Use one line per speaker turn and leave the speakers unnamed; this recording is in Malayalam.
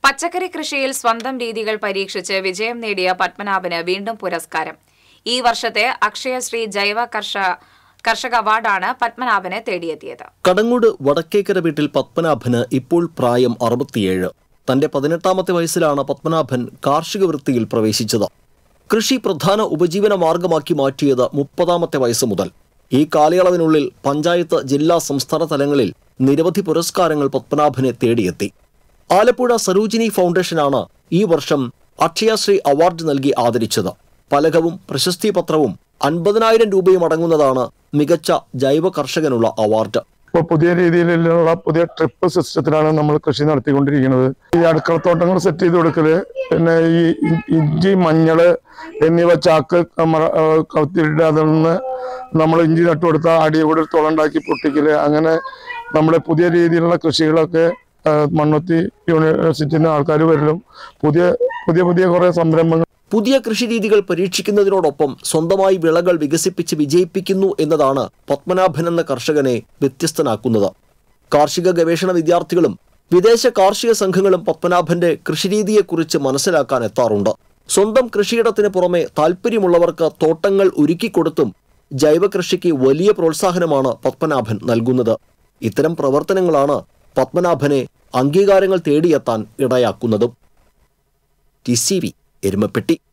പച്ചക്കറി കൃഷിയിൽ സ്വന്തം രീതികൾ പരീക്ഷിച്ച് വിജയം നേടിയ പത്മനാഭന് വീണ്ടും പുരസ്കാരം. ഈ വർഷത്തെ അക്ഷയശ്രീ ജൈവ കർഷക അവാർഡാണ് പത്മനാഭനെ തേടിയെത്തിയത്.
കടങ്ങോട് വടക്കേക്കര വീട്ടിൽ പത്മനാഭന് ഇപ്പോൾ പ്രായം 67. തന്റെ 18ാമത്തെ വയസ്സിലാണ് പത്മനാഭൻ കാർഷിക വൃത്തിയിൽ പ്രവേശിച്ചത്. കൃഷി പ്രധാന ഉപജീവന മാർഗമാക്കി മാറ്റിയത് 30ാമത്തെ വയസ്സ് മുതൽ. ഈ കാലയളവിനുള്ളിൽ പഞ്ചായത്ത്, ജില്ലാ, സംസ്ഥാന തലങ്ങളിൽ നിരവധി പുരസ്കാരങ്ങൾ പത്മനാഭനെ തേടിയെത്തി. ആലപ്പുഴ സരോജിനി ഫൗണ്ടേഷനാണ് ഈ വർഷം അക്ഷയശ്രീ അവാർഡ് നൽകി ആദരിച്ചത്. ഫലകവും പ്രശസ്തി പത്രവും 50,000 രൂപയും അടങ്ങുന്നതാണ് മികച്ച ജൈവ കർഷകനുള്ള അവാർഡ്.
ഇപ്പോൾ പുതിയ രീതിയിലുള്ള പുതിയ ട്രിപ്പ് സിസ്റ്റത്തിലാണ് നമ്മൾ കൃഷി നടത്തിക്കൊണ്ടിരിക്കുന്നത്. ഈ അടുക്കളത്തോട്ടങ്ങൾ സെറ്റ് ചെയ്ത് കൊടുക്കല്, പിന്നെ ഈ ഇഞ്ചി, മഞ്ഞള് എന്നിവ ചാക്ക് കത്തിയിട്ട് അതിൽ നിന്ന് നമ്മൾ ഇഞ്ചി നട്ടു കൊടുത്താൽ അടിയെ കൂടെ തുളണ്ടാക്കി പൊട്ടിക്കല്, അങ്ങനെ നമ്മുടെ പുതിയ രീതിയിലുള്ള കൃഷികളൊക്കെ മണ്ണുത്തി യൂണിവേഴ്സിറ്റിയിൽ ആൾക്കാർ വരലും പുതിയ കുറെ സംരംഭങ്ങൾ.
പുതിയ കൃഷിരീതികൾ പരീക്ഷിക്കുന്നതിനോടൊപ്പം സ്വന്തമായി വിളകൾ വികസിപ്പിച്ച് വിജയിപ്പിക്കുന്നു എന്നതാണ് പത്മനാഭൻ എന്ന കർഷകനെ വ്യത്യസ്തനാക്കുന്നത്. കാർഷിക ഗവേഷണ വിദ്യാർത്ഥികളും വിദേശ കാർഷിക സംഘങ്ങളും പത്മനാഭന്റെ കൃഷിരീതിയെക്കുറിച്ച് മനസ്സിലാക്കാൻ എത്താറുണ്ട്. സ്വന്തം കൃഷിയിടത്തിന് പുറമെ താല്പര്യമുള്ളവർക്ക് തോട്ടങ്ങൾ ഒരുക്കിക്കൊടുത്തും ജൈവ കൃഷിക്ക് വലിയ പ്രോത്സാഹനമാണ് പത്മനാഭൻ നൽകുന്നത്. ഇത്തരം പ്രവർത്തനങ്ങളാണ് പത്മനാഭനെ അംഗീകാരങ്ങൾ തേടിയെത്താൻ ഇടയാക്കുന്നതും. TCV എരുമപ്പെട്ടി.